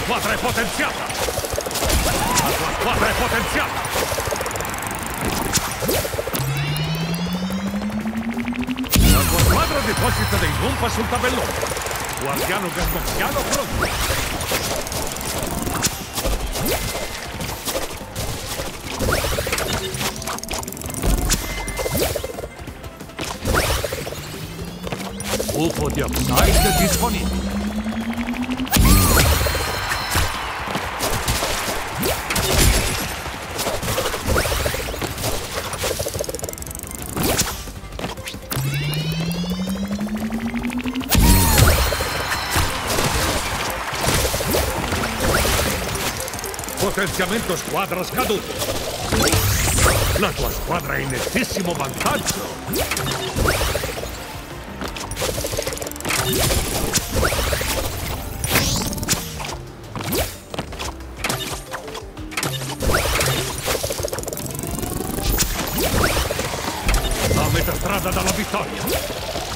squadra è potenziata! La tua squadra è potenziata! La tua squadra deposita dei rumpa sul tabellone. Guardiano Gasbocchiano pronto! UFO di upside disponibile. Potenziamento squadra scaduto. La tua squadra è in nettissimo vantaggio. A metà strada dalla vittoria.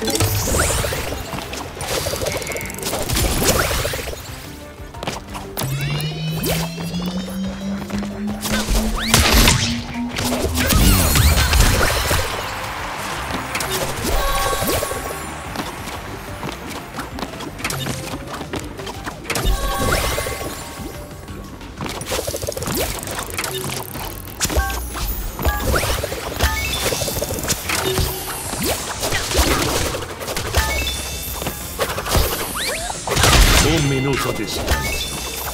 Un minuto di silenzio.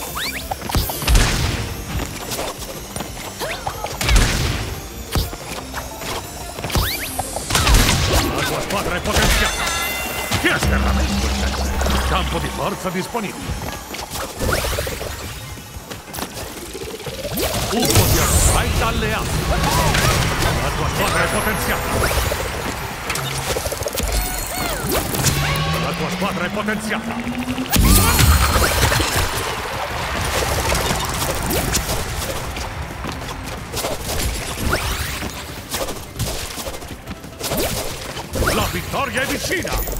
La tua squadra è potenziata. Che atterramento c'è? Campo di forza disponibile. UFO di upside alle alle. La tua squadra è potenziata. La tua squadra è potenziata. La vittoria è vicina!